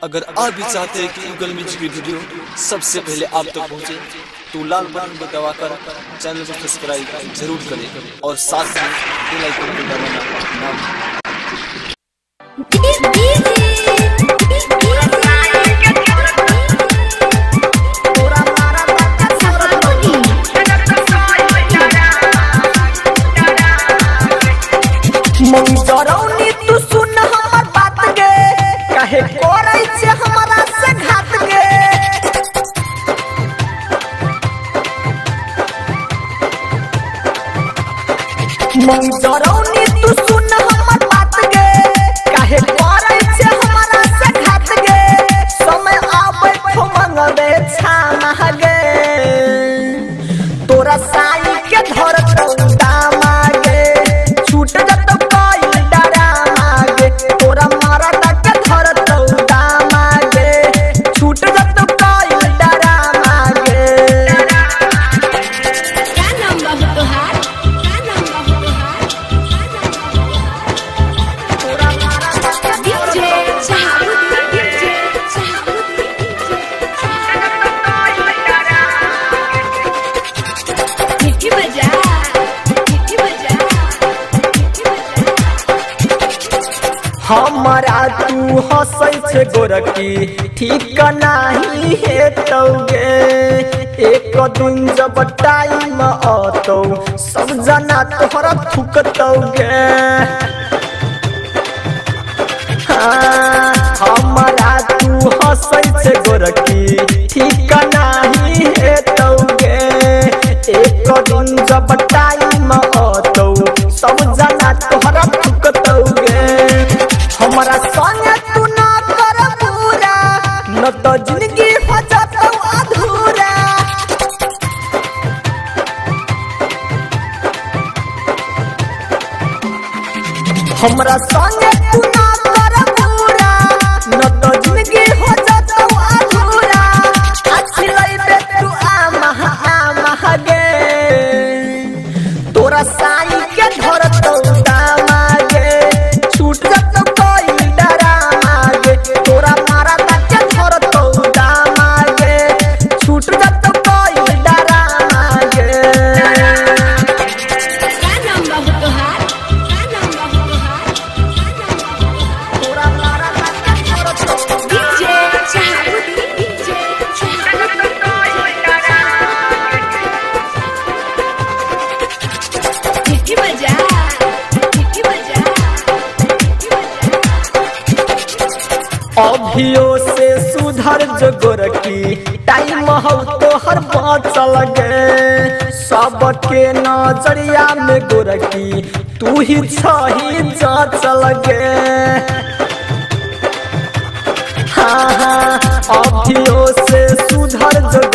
अगर आप भी चाहते हैं कि ईगल म्यूजिक की वीडियो सबसे पहले आप तक पहुंचे तो लाल बटन को दबाकर चैनल को सब्सक्राइब जरूर करें और साथ में बेल आइकन को दबाना ना भूलें। मंगरौनी तू सुन हमर बात गे काहे करै छे हमरा से घात गे मंगरौनी तू सुन हमर बात गे काहे करै छे हमरा से घात गे समय आबै तो मंगबे छामा गे तोरा साई के धरतौ दामा गे छूट जतौ हमारा तू हंसै छे गोरकी ठीक नाही हेतौगे एक दिन जब टाइम आतौ सब जना तोहरा थुकतौगे हमारा तू हंसै छे गोरकी ठीक नाही हेतौगे एक दिन जब टाइम आतौ सब जना तोहरा थुकतौगे हमारा संगे तू ना कर पूरा न तो जिंदगी हो जाता अधूरा हमारा संगे तू ना कर पूरा न तो जिंदगी हो जाता अधूरा अच्छी लइबे तू आमा गे तोरा साई के धरतौ दामा गे छूट जाता अभियो से सुधर जो गोरकी टाइम हो तो हर बचल गे सबके नजरिया में गोरकी तू ही छही चल गे हाँ अभियो से सुधर जो